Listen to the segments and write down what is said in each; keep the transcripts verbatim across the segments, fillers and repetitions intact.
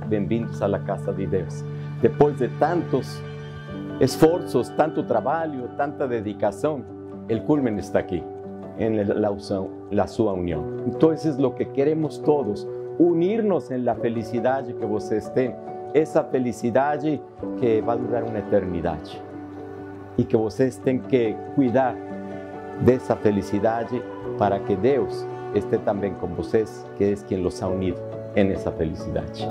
bem-vindos à casa de Deus. Depois de tantos esforços, tanto trabalho, tanta dedicação, o culmen está aqui, em la, unión, la sua união. Então, isso é o que queremos todos, unir-nos em la felicidade que vocês têm, essa felicidade que vai durar uma eternidade. E que vocês têm que cuidar dessa felicidade para que Deus esté também com vocês, que é quem los ha unido em essa felicidade.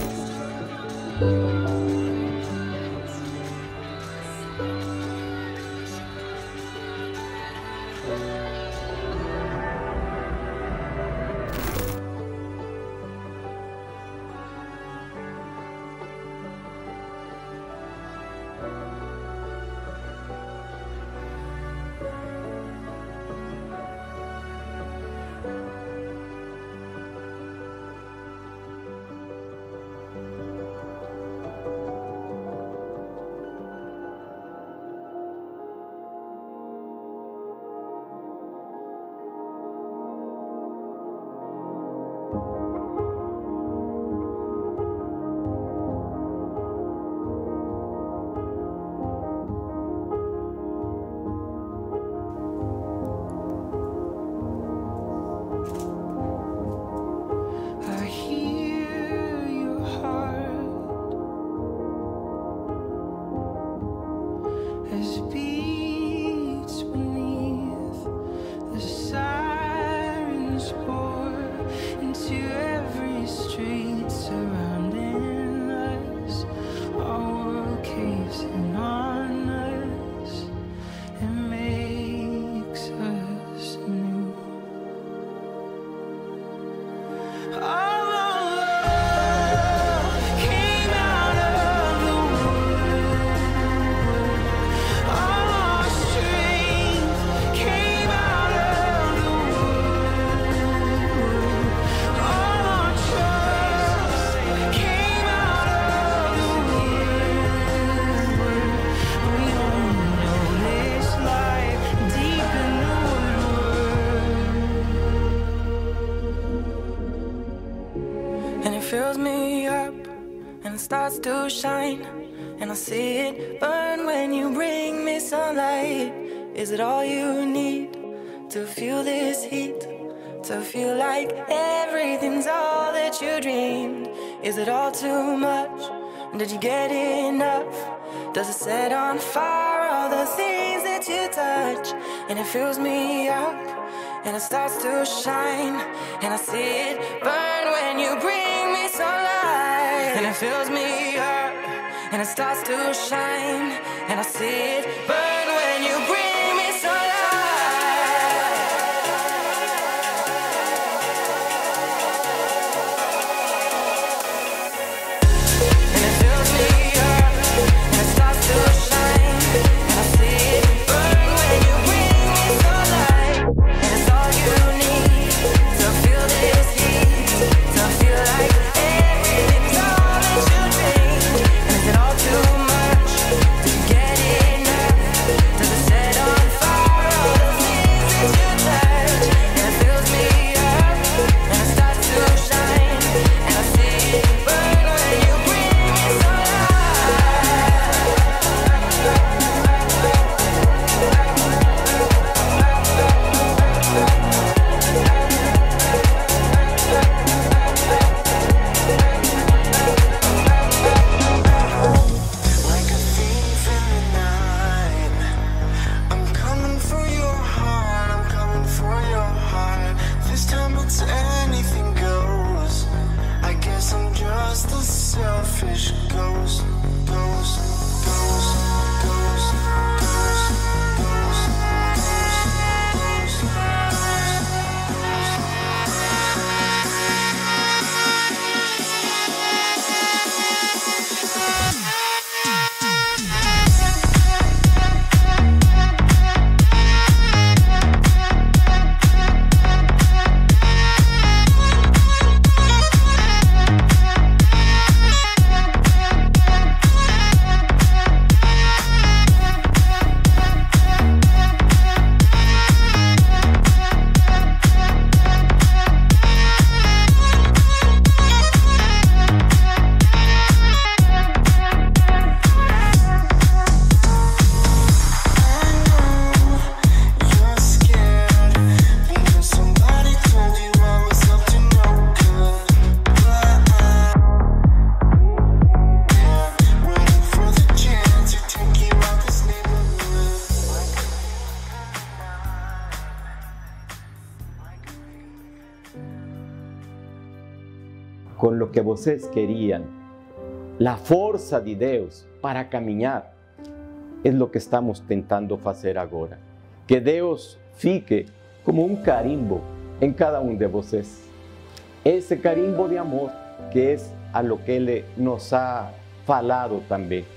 Fills me up and it starts to shine, and I see it burn when you bring me sunlight. Is it all you need to feel this heat, to feel like everything's all that you dreamed? Is it all too much? Did you get enough? Does it set on fire all the things that you touch? And it fills me up and it starts to shine, and I see it burn when you bring me sunlight. And it fills me up and it starts to shine, and I see it burn when you bring me sunlight. And it fills me up and it starts to shine, and I see it burn when you bring me sunlight. And it's all you need to feel this heat, to feel like everything's all that you dream. And is it all too much? Did you get enough? com o que vocês queriam, a força de Deus para caminhar, é o que estamos tentando fazer agora. Que Deus fique como um carimbo em cada um de vocês. Esse carimbo de amor, que é a lo que Ele nos ha falado também.